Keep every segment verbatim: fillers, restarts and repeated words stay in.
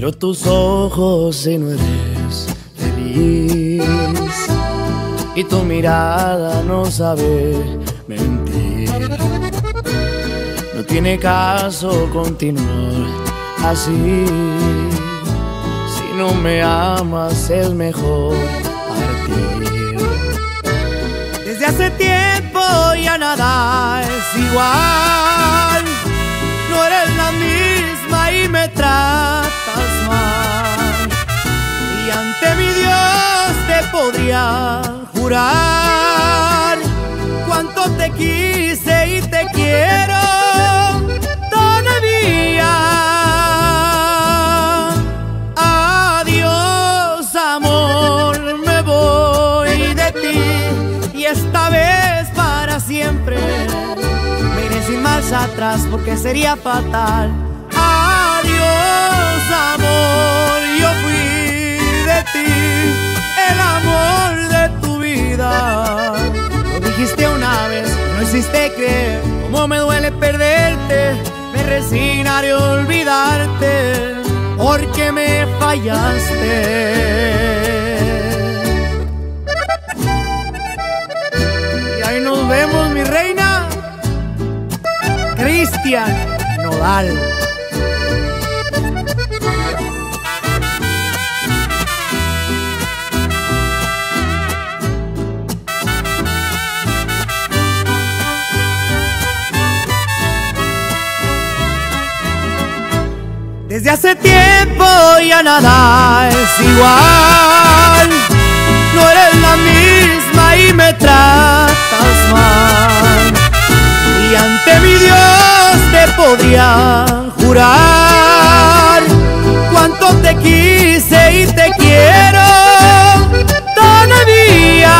Miro tus ojos y no eres feliz, y tu mirada no sabe mentir. No tiene caso continuar así. Si no me amas es mejor partir. Desde hace tiempo ya nada es igual. No eres la misma y me tratas mal. Y ante mi Dios te podría jurar cuánto te quise y te quiero todavía. Adiós, amor, me voy de ti, y esta vez para siempre. Me iré sin marcha atrás porque sería fatal. Adiós, amor, yo fui de ti, el amor de tu vida. Lo dijiste una vez, no hiciste creer cómo me duele perderte. Me resignaré a olvidarte porque me fallaste. Y ahí nos vemos, mi reina. Cristian Nodal. Desde hace tiempo ya nada es igual. No eres la misma y me tratas mal. Y ante mi Dios te podría jurar cuánto te quise y te quiero todavía.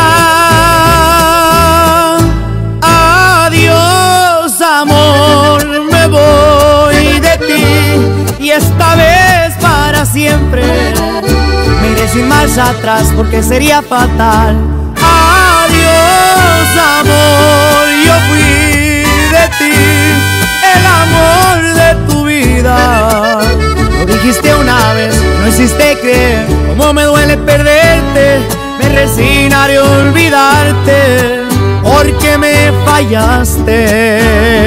Adiós, amor, me voy de ti, y esta vez para siempre. Me iré sin marcha atrás porque sería fatal. Adiós, amor, yo fui de ti, el amor de tu vida. Lo dijiste una vez, no hiciste creer cómo me duele perderte. Me resignaré a olvidarte porque me fallaste.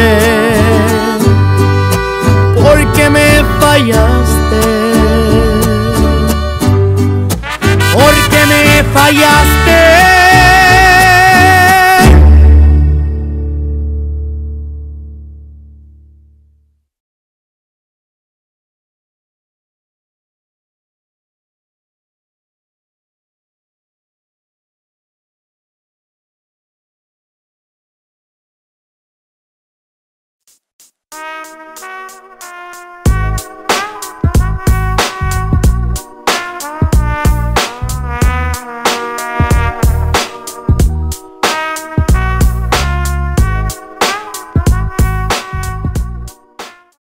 Porque me fallaste. Porque me fallaste.